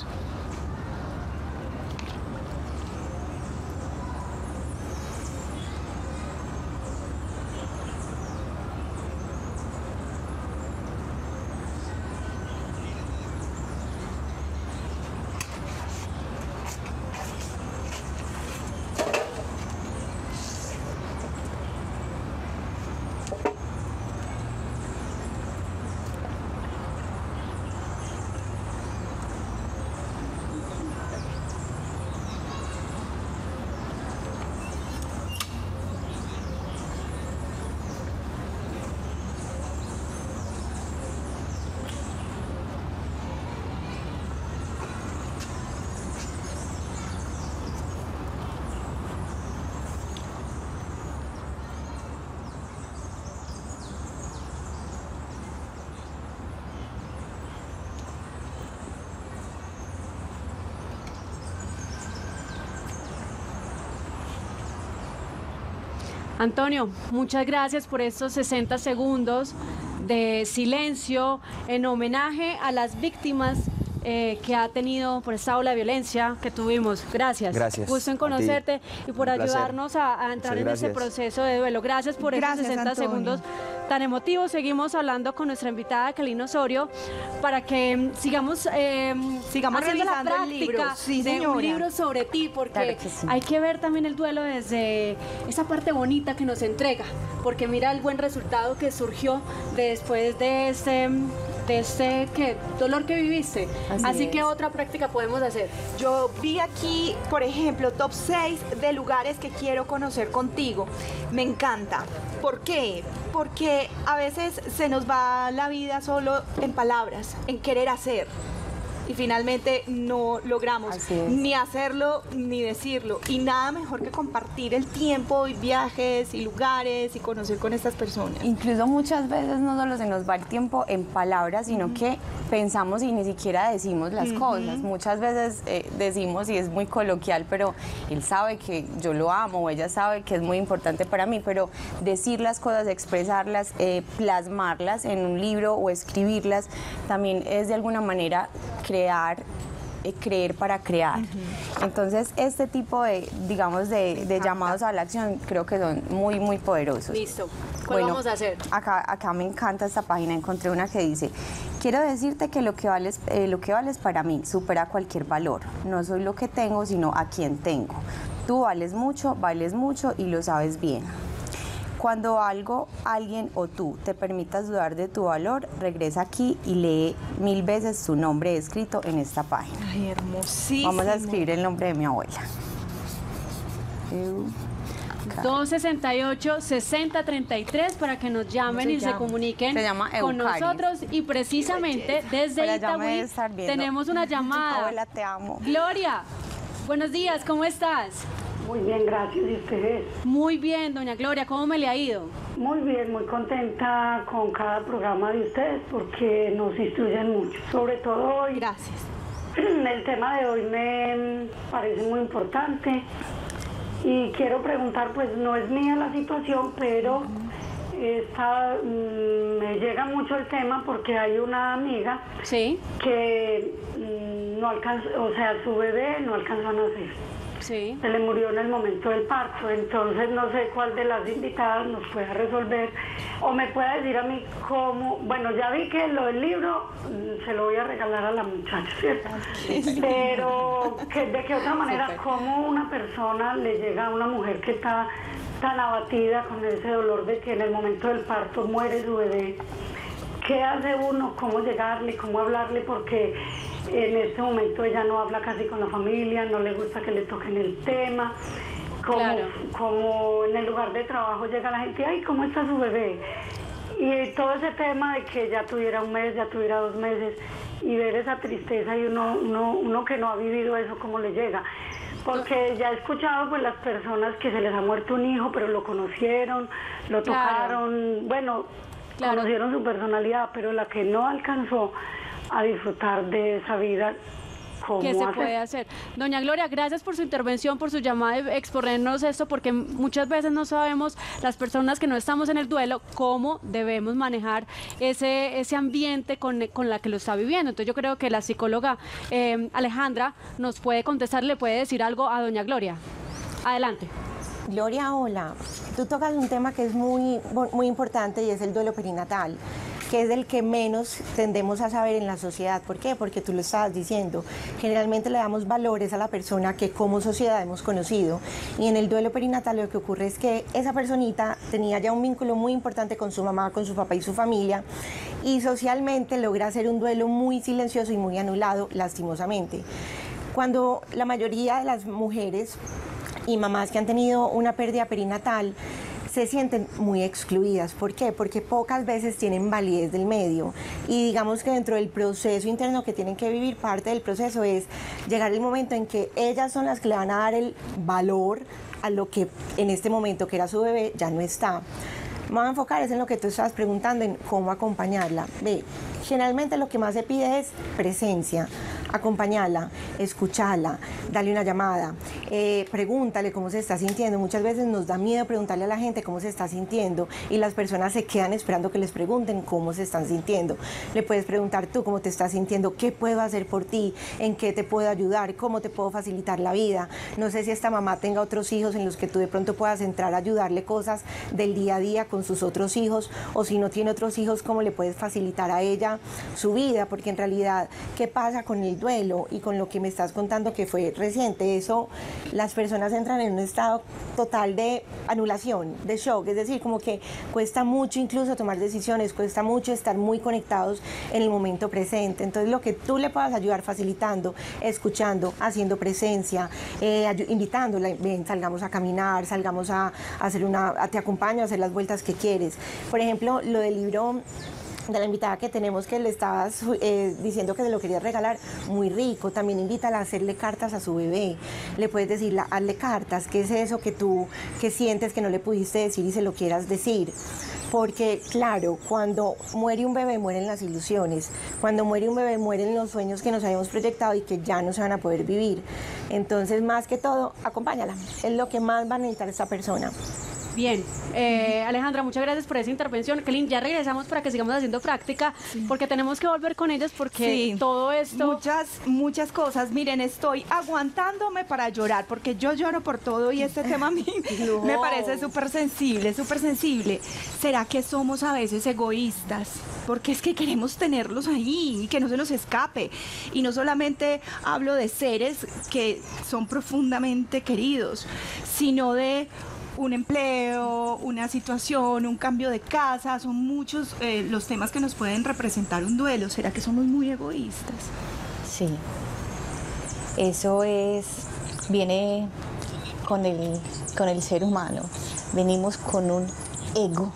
Antonio, muchas gracias por estos 60 segundos de silencio en homenaje a las víctimas que ha tenido por esta ola de violencia que tuvimos. Gracias. Gracias. Gusto en conocerte y por ayudarnos a entrar en este proceso de duelo. Gracias por esos 60 segundos tan emotivos. Seguimos hablando con nuestra invitada Kalina Osorio para que sigamos haciendo la práctica de un libro sobre ti, porque hay que ver también el duelo desde esa parte bonita que nos entrega, porque mira el buen resultado que surgió después de este dolor que viviste. Así que otra práctica podemos hacer. Yo vi aquí, por ejemplo, top 6 de lugares que quiero conocer contigo. Me encanta. ¿Por qué? Porque a veces se nos va la vida solo en palabras, en querer hacer. Y finalmente no logramos ni hacerlo ni decirlo. Y nada mejor que compartir el tiempo y viajes y lugares y conocer con estas personas. Incluso muchas veces no solo se nos va el tiempo en palabras, sino que pensamos y ni siquiera decimos las cosas. Muchas veces decimos, y es muy coloquial, pero él sabe que yo lo amo, o ella sabe que es muy importante para mí, pero decir las cosas, expresarlas, plasmarlas en un libro o escribirlas, también es de alguna manera creer para crear. Entonces, este tipo de, digamos, de llamados a la acción creo que son muy, muy poderosos. Listo. ¿Cuál vamos a hacer? Acá me encanta esta página. Encontré una que dice: quiero decirte que lo que vales para mí supera cualquier valor. No soy lo que tengo, sino a quien tengo. Tú vales mucho y lo sabes bien. Cuando algo, alguien o tú te permitas dudar de tu valor, regresa aquí y lee 1000 veces tu nombre escrito en esta página. Ay, hermosísimo. Vamos a escribir el nombre de mi abuela. 268-6033 para que nos llamen y se comuniquen con nosotros. Y precisamente desde Itagüí tenemos una llamada. Abuela, te amo. Gloria, buenos días, ¿cómo estás? Muy bien, gracias. ¿Y ustedes? Muy bien, doña Gloria, ¿cómo me le ha ido? Muy bien, muy contenta con cada programa de ustedes porque nos instruyen mucho. Sobre todo hoy. Gracias. El tema de hoy me parece muy importante y quiero preguntar, pues no es mía la situación, pero me llega mucho el tema porque hay una amiga que no alcanzó, o sea, su bebé no alcanzó a nacer. Sí. Se le murió en el momento del parto, entonces no sé cuál de las invitadas nos pueda resolver o me pueda decir a mí cómo. Bueno, ya vi que lo del libro se lo voy a regalar a la muchacha, ¿cierto? Pero de qué otra manera, cómo una persona le llega a una mujer que está tan abatida con ese dolor de que en el momento del parto muere su bebé. ¿Qué hace uno? ¿Cómo llegarle? ¿Cómo hablarle? Porque en este momento ella no habla casi con la familia, no le gusta que le toquen el tema. Como en el lugar de trabajo llega la gente, ay, ¿cómo está su bebé? Y todo ese tema de que ya tuviera un mes, ya tuviera 2 meses, y ver esa tristeza y uno que no ha vivido eso, ¿cómo le llega? Porque ya he escuchado pues las personas que se les ha muerto un hijo, pero lo conocieron, lo tocaron, bueno, conocieron su personalidad, pero la que no alcanzó a disfrutar de esa vida, ¿Qué se puede hacer? Doña Gloria, gracias por su intervención, por su llamada y exponernos esto, porque muchas veces no sabemos, las personas que no estamos en el duelo, cómo debemos manejar ese ambiente con la que lo está viviendo. Entonces yo creo que la psicóloga Alejandra nos puede contestar, le puede decir algo a doña Gloria. Adelante. Gloria, hola. Tú tocas un tema que es muy importante y es el duelo perinatal, que es el que menos tendemos a saber en la sociedad. ¿Por qué? Porque tú lo estabas diciendo. Generalmente le damos valores a la persona que como sociedad hemos conocido. Y en el duelo perinatal lo que ocurre es que esa personita tenía ya un vínculo muy importante con su mamá, con su papá y su familia, y socialmente logra hacer un duelo muy silencioso y muy anulado, lastimosamente. Cuando la mayoría de las mujeres y mamás que han tenido una pérdida perinatal se sienten muy excluidas. ¿Por qué? Porque pocas veces tienen validez del medio, y digamos que dentro del proceso interno que tienen que vivir, parte del proceso es llegar el momento en que ellas son las que le van a dar el valor a lo que en este momento, que era su bebé, ya no está. Me voy a enfocar en lo que tú estabas preguntando, en cómo acompañarla. Ve, generalmente lo que más se pide es presencia. Acompañarla, escucharla, darle una llamada, pregúntale cómo se está sintiendo. Muchas veces nos da miedo preguntarle a la gente cómo se está sintiendo, y las personas se quedan esperando que les pregunten cómo se están sintiendo. Le puedes preguntar tú cómo te estás sintiendo, qué puedo hacer por ti, en qué te puedo ayudar, cómo te puedo facilitar la vida. No sé si esta mamá tenga otros hijos en los que tú de pronto puedas entrar a ayudarle cosas del día a día con sus otros hijos, o si no tiene otros hijos, cómo le puedes facilitar a ella su vida, porque en realidad, ¿qué pasa con el duelo y con lo que me estás contando que fue reciente? Eso, las personas entran en un estado total de anulación, de shock, es decir, como que cuesta mucho incluso tomar decisiones, cuesta mucho estar muy conectados en el momento presente. Entonces lo que tú le puedas ayudar facilitando, escuchando, haciendo presencia, invitándola, ven, salgamos a caminar, salgamos a hacer te acompaño a hacer las vueltas que quieres. Por ejemplo, lo del libro de la invitada que tenemos, que le estabas diciendo que se lo querías regalar, muy rico. También invítala a hacerle cartas a su bebé. Le puedes decir, hazle cartas, ¿qué es eso que sientes que no le pudiste decir y se lo quieras decir? Porque claro, cuando muere un bebé mueren las ilusiones, cuando muere un bebé mueren los sueños que nos habíamos proyectado y que ya no se van a poder vivir. Entonces, más que todo, acompáñala, es lo que más va a necesitar esta persona. Bien, Alejandra, muchas gracias por esa intervención. Kelin, ya regresamos para que sigamos haciendo práctica, porque tenemos que volver con ellas, porque todo esto... Muchas cosas. Miren, estoy aguantándome para llorar, porque yo lloro por todo, y este tema a mí me parece súper sensible, súper sensible. ¿Será que somos a veces egoístas? Porque es que queremos tenerlos ahí y que no se nos escape. Y no solamente hablo de seres que son profundamente queridos, sino de un empleo, una situación, un cambio de casa. Son muchos los temas que nos pueden representar un duelo. ¿Será que somos muy egoístas? Sí, eso viene con el ser humano. Venimos con un ego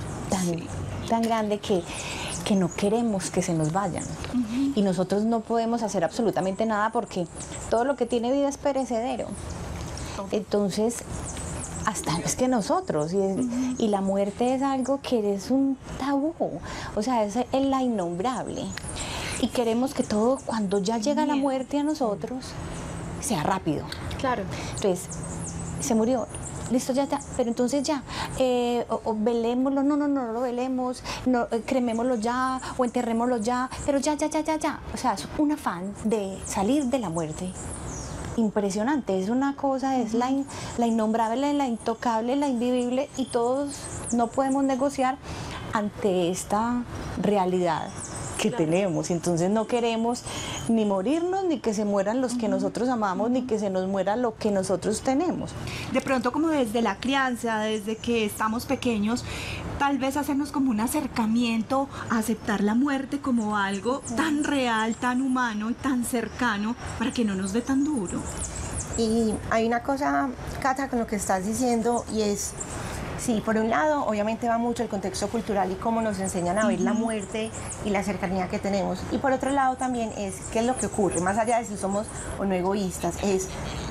tan grande que no queremos que se nos vayan. Y nosotros no podemos hacer absolutamente nada, porque todo lo que tiene vida es perecedero. Entonces, hasta es que nosotros, y la muerte es algo que es un tabú, o sea, es la innombrable, y queremos que todo, cuando ya llega la muerte a nosotros, sea rápido. Claro. Entonces, se murió, listo, ya está, pero entonces ya, o velémoslo, no lo velemos, cremémoslo ya, o enterrémoslo ya, pero ya, o sea, es un afán de salir de la muerte impresionante. Es una cosa, es la innombrable, la intocable, la invivible, y todos no podemos negociar ante esta realidad que tenemos. Entonces no queremos ni morirnos, ni que se mueran los que nosotros amamos, ni que se nos muera lo que nosotros tenemos. De pronto, como desde la crianza, desde que estamos pequeños, tal vez hacernos como un acercamiento a aceptar la muerte como algo tan real, tan humano y tan cercano, para que no nos dé tan duro. Y hay una cosa, Cata, con lo que estás diciendo, y es, sí, por un lado, obviamente va mucho el contexto cultural y cómo nos enseñan a ver la muerte y la cercanía que tenemos. Y por otro lado también es qué es lo que ocurre, más allá de si somos o no egoístas, es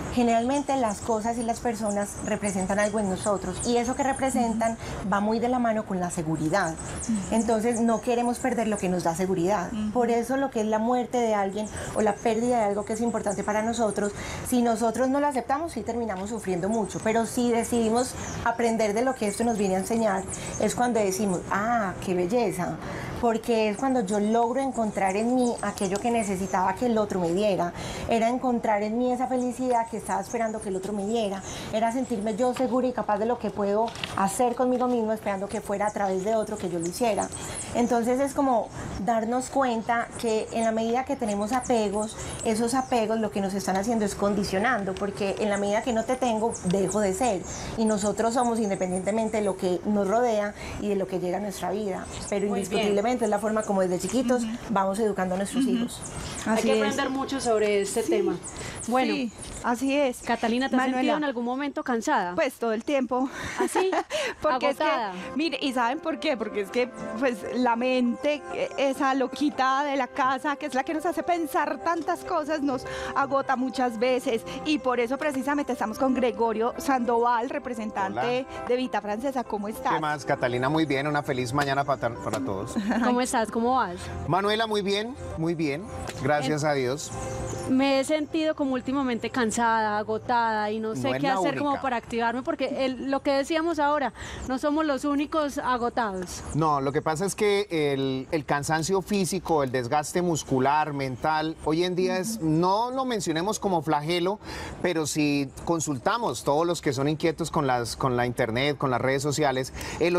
Generalmente las cosas y las personas representan algo en nosotros y eso que representan va muy de la mano con la seguridad. Entonces no queremos perder lo que nos da seguridad. Por eso lo que es la muerte de alguien o la pérdida de algo que es importante para nosotros, si nosotros no lo aceptamos, sí terminamos sufriendo mucho. Pero si decidimos aprender de lo que esto nos viene a enseñar, es cuando decimos, ah, qué belleza. Porque es cuando yo logro encontrar en mí aquello que necesitaba que el otro me diera. Era encontrar en mí esa felicidad que estaba esperando que el otro me diera. Era sentirme yo segura y capaz de lo que puedo hacer conmigo mismo, esperando que fuera a través de otro que yo lo hiciera. Entonces es como darnos cuenta que en la medida que tenemos apegos, esos apegos lo que nos están haciendo es condicionando, porque en la medida que no te tengo, dejo de ser. Y nosotros somos independientemente de lo que nos rodea y de lo que llega a nuestra vida. Pero indiscutiblemente es la forma como desde chiquitos vamos educando a nuestros hijos. Hay que aprender mucho sobre este tema. Bueno, sí, así es. Catalina, ¿te has sentido en algún momento cansada? Pues todo el tiempo. ¿Así? Porque agotada. es que, mire, ¿y saben por qué? Porque es que pues la mente, esa loquita de la casa, que es la que nos hace pensar tantas cosas, nos agota muchas veces. Y por eso precisamente estamos con Gregorio Sandoval, representante de Vita Francesa. ¿Cómo estás? ¿Qué más, Catalina? Muy bien, una feliz mañana para todos. ¿Cómo estás? ¿Cómo vas? Manuela, muy bien, gracias a Dios. Me he sentido como últimamente cansada, agotada y no sé qué hacer como para activarme, porque lo que decíamos ahora, no somos los únicos agotados. No, lo que pasa es que el cansancio físico, el desgaste muscular, mental, hoy en día no lo mencionemos como flagelo, pero si consultamos todos los que son inquietos con la internet, con las redes sociales, el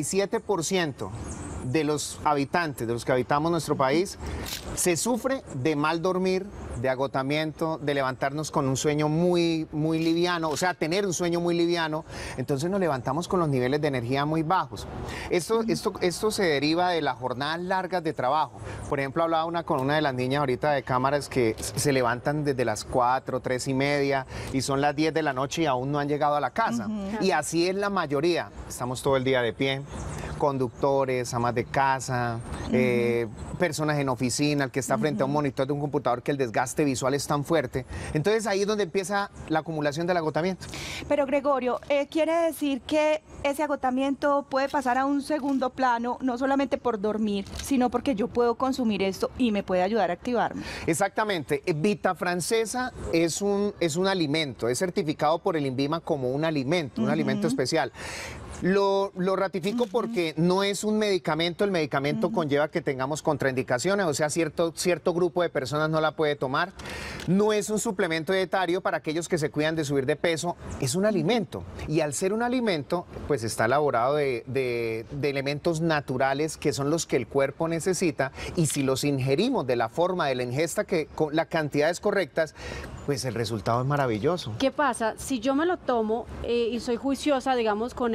87% de los habitantes, de los que habitamos nuestro país, se sufre de mal dormir, de agotamiento, de levantarnos con un sueño muy liviano, o sea, tener un sueño muy liviano, entonces nos levantamos con los niveles de energía muy bajos. Esto se deriva de las jornadas largas de trabajo. Por ejemplo, hablaba con una de las niñas ahorita de cámaras que se levantan desde las 4, 3:30 y son las 10 de la noche y aún no han llegado a la casa. Y así es la mayoría, estamos todo el día de pie. Conductores, amas de casa, personas en oficina, el que está frente a un monitor de un computador, que el desgaste visual es tan fuerte. Entonces ahí es donde empieza la acumulación del agotamiento. Pero Gregorio, quiere decir que ese agotamiento puede pasar a un segundo plano, no solamente por dormir, sino porque yo puedo consumir esto y me puede ayudar a activarme. Exactamente. Vita Francesa es un alimento, es certificado por el INVIMA como un alimento especial. Lo ratifico porque no es un medicamento, el medicamento conlleva que tengamos contraindicaciones, o sea, cierto grupo de personas no la puede tomar. No es un suplemento dietario para aquellos que se cuidan de subir de peso, es un alimento. Y al ser un alimento, pues está elaborado de elementos naturales que son los que el cuerpo necesita, y si los ingerimos de la forma de la ingesta, con las cantidades correctas, pues el resultado es maravilloso. ¿Qué pasa? Si yo me lo tomo y soy juiciosa, digamos, con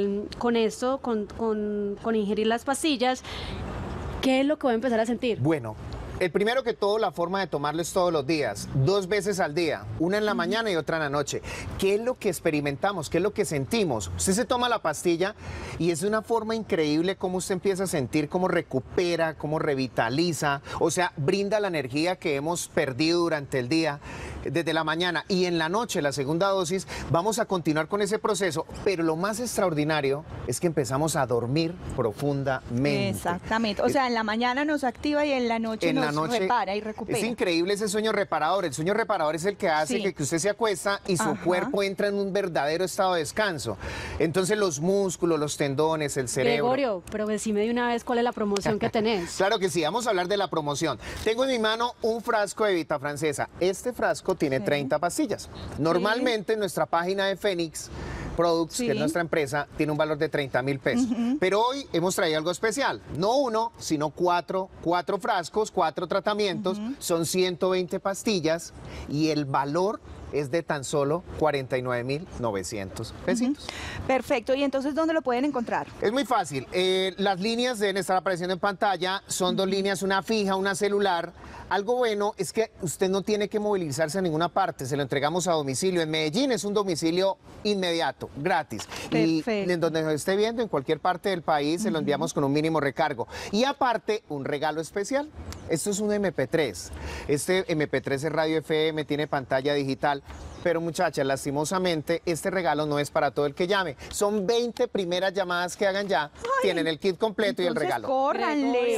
ingerir las pastillas, ¿qué es lo que voy a empezar a sentir? Bueno, el primero que todo, la forma de tomarlo es todos los días, 2 veces al día, una en la mañana y otra en la noche. ¿Qué es lo que experimentamos? ¿Qué es lo que sentimos? Usted se toma la pastilla y es de una forma increíble cómo usted empieza a sentir, cómo recupera, cómo revitaliza, o sea, brinda la energía que hemos perdido durante el día, desde la mañana, y en la noche, la segunda dosis, vamos a continuar con ese proceso, pero lo más extraordinario es que empezamos a dormir profundamente. Exactamente, o sea, en la mañana nos activa y en la noche nos repara y recupera. Es increíble ese sueño reparador. El sueño reparador es el que hace que usted se acuesta y su cuerpo entra en un verdadero estado de descanso. Entonces los músculos, los tendones, el cerebro... Gregorio, pero decime de una vez cuál es la promoción que tenés. Claro que sí, vamos a hablar de la promoción. Tengo en mi mano un frasco de Vita Francesa. Este frasco tiene 30 pastillas. Normalmente en nuestra página de Fénix Products, que es nuestra empresa, tiene un valor de 30.000 pesos. Pero hoy hemos traído algo especial. No uno, sino cuatro frascos, 4 tratamientos. Son 120 pastillas y el valor es de tan solo 49.900 pesitos. Perfecto. ¿Y entonces dónde lo pueden encontrar? Es muy fácil. Las líneas deben estar apareciendo en pantalla. Son 2 líneas, una fija, una celular. Algo bueno es que usted no tiene que movilizarse a ninguna parte. Se lo entregamos a domicilio. En Medellín es un domicilio inmediato, gratis. Perfecto. Y en donde nos esté viendo, en cualquier parte del país, se lo enviamos con un mínimo recargo. Y aparte, un regalo especial. Esto es un MP3. Este MP3 es radio FM, tiene pantalla digital. Pero muchachas, lastimosamente, este regalo no es para todo el que llame. Son 20 primeras llamadas que hagan ya. Tienen el kit completo y el regalo. Córranle.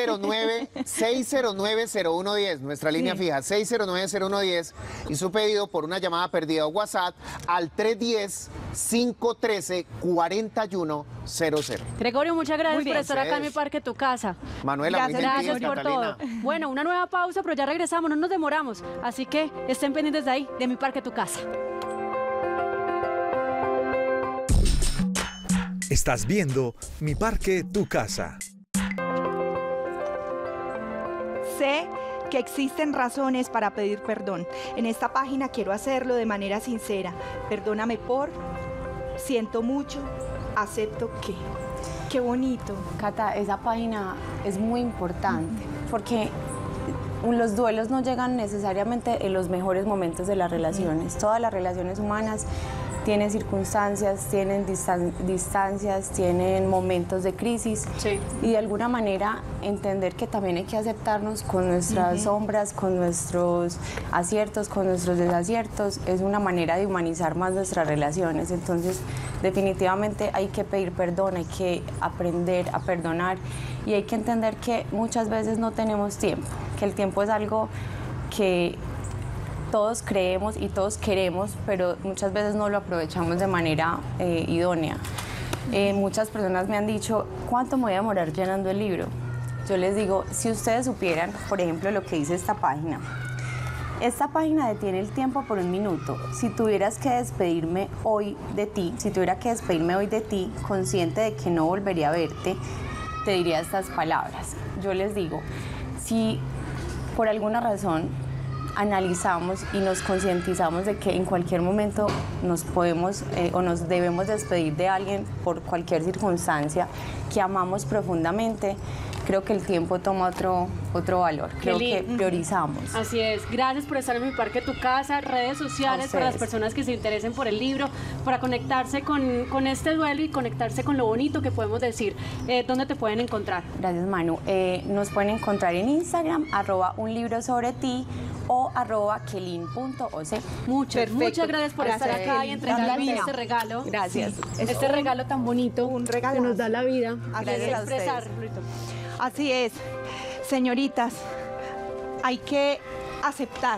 609-0110, nuestra línea fija, 609-0110. Y su pedido por una llamada perdida o WhatsApp al 310-513-4100. Gregorio, muchas gracias por estar acá en Mi Parque Tu Casa. Manuela, gracias por Catalina. todo. Bueno, una nueva pausa, pero ya regresamos, no nos demoramos. Así que estén pendientes de ahí, de Mi Parque Tu Casa. Estás viendo Mi Parque Tu Casa. Sé que existen razones para pedir perdón. En esta página quiero hacerlo de manera sincera. Perdóname por, siento mucho, acepto que. Qué bonito. Cata, esa página es muy importante porque los duelos no llegan necesariamente en los mejores momentos de las relaciones. Todas las relaciones humanas tienen circunstancias, tienen distancias, tienen momentos de crisis. Sí. Y de alguna manera entender que también hay que aceptarnos con nuestras sombras, con nuestros aciertos, con nuestros desaciertos, es una manera de humanizar más nuestras relaciones. Entonces, definitivamente hay que pedir perdón, hay que aprender a perdonar y hay que entender que muchas veces no tenemos tiempo, que el tiempo es algo que todos creemos y todos queremos, pero muchas veces no lo aprovechamos de manera idónea. Muchas personas me han dicho, ¿cuánto me voy a demorar llenando el libro? Yo les digo, si ustedes supieran, por ejemplo, lo que dice esta página detiene el tiempo por 1 minuto. Si tuvieras que despedirme hoy de ti, consciente de que no volvería a verte, te diría estas palabras. Yo les digo, si por alguna razón analizamos y nos concientizamos de que en cualquier momento nos podemos o nos debemos despedir de alguien por cualquier circunstancia que amamos profundamente, creo que el tiempo toma otro valor, creo que priorizamos. Así es, gracias por estar en Mi Parque Tu Casa, redes sociales para las personas que se interesen por el libro, para conectarse con este duelo y conectarse con lo bonito que podemos decir. ¿Dónde te pueden encontrar? Gracias, Manu. Nos pueden encontrar en Instagram, @unlibrosobreti o @kelin.oc. Muchas gracias por estar acá y entregarme este regalo. Gracias. Este regalo tan bonito, un regalo que nos da la vida. Gracias a ustedes. Así es, señoritas, hay que aceptar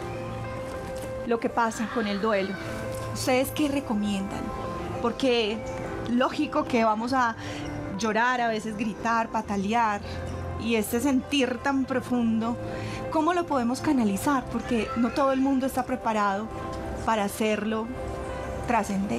lo que pasa con el duelo. ¿Ustedes qué recomiendan? Porque lógico que vamos a llorar, a veces gritar, patalear, y este sentir tan profundo, ¿cómo lo podemos canalizar? Porque no todo el mundo está preparado para hacerlo trascender.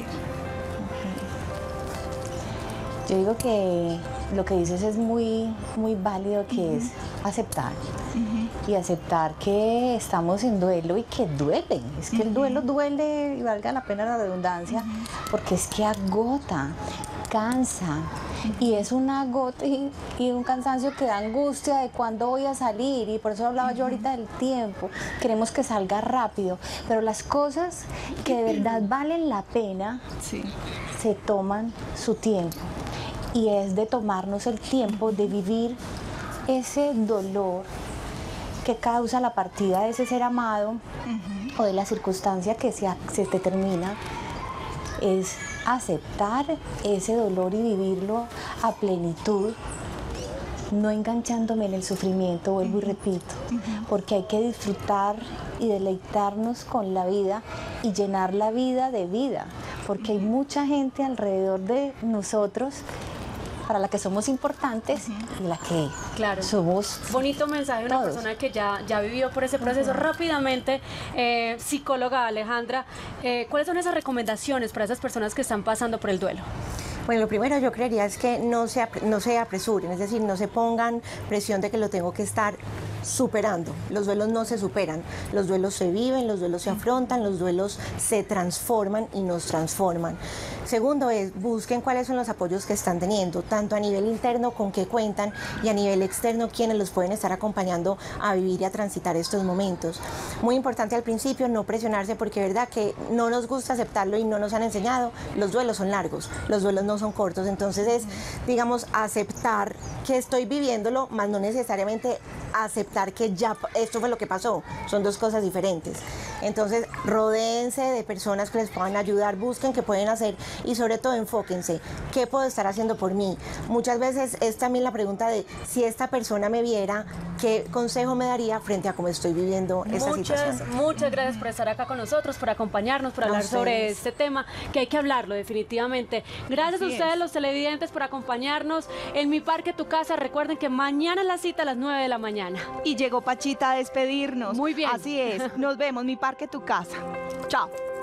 Yo digo que lo que dices es muy válido, que es aceptar. Y aceptar que estamos en duelo y que duele. Es que el duelo duele, y valga la pena la redundancia, porque es que agota, cansa. Y es una agota y un cansancio que da angustia de cuándo voy a salir. Y por eso hablaba yo ahorita del tiempo. Queremos que salga rápido. Pero las cosas que de verdad valen la pena se toman su tiempo. Y es de tomarnos el tiempo de vivir ese dolor que causa la partida de ese ser amado o de la circunstancia que se determina. Es aceptar ese dolor y vivirlo a plenitud, no enganchándome en el sufrimiento, vuelvo y repito, porque hay que disfrutar y deleitarnos con la vida y llenar la vida de vida, porque hay mucha gente alrededor de nosotros para la que somos importantes y la que somos. Bonito mensaje de una persona que ya vivió por ese proceso. Rápidamente, psicóloga Alejandra, ¿cuáles son esas recomendaciones para esas personas que están pasando por el duelo? Bueno, lo primero yo creería es que no se apresuren, es decir, no se pongan presión de que lo tengo que estar superando. Los duelos no se superan, los duelos se viven, los duelos se afrontan, los duelos se transforman y nos transforman. Segundo es, busquen cuáles son los apoyos que están teniendo, tanto a nivel interno con qué cuentan y a nivel externo quienes los pueden estar acompañando a vivir y a transitar estos momentos. Muy importante al principio no presionarse porque es verdad que no nos gusta aceptarlo y no nos han enseñado, los duelos son largos, los duelos no son cortos, entonces es, digamos, aceptar que estoy viviéndolo, más no necesariamente a aceptar que ya esto fue lo que pasó. Son dos cosas diferentes. Entonces, rodéense de personas que les puedan ayudar, busquen qué pueden hacer y sobre todo enfóquense. ¿Qué puedo estar haciendo por mí? Muchas veces es también la pregunta de si esta persona me viera, ¿qué consejo me daría frente a cómo estoy viviendo esta situación? Muchas gracias por estar acá con nosotros, por acompañarnos, por hablar sobre este tema, que hay que hablarlo definitivamente. Gracias a ustedes, los televidentes, por acompañarnos en Mi Parque, Tu Casa. Recuerden que mañana la cita a las 9 de la mañana. Y llegó Pachita a despedirnos. Muy bien. Así es. Nos vemos, Mi Parque, Tu Casa. Chao.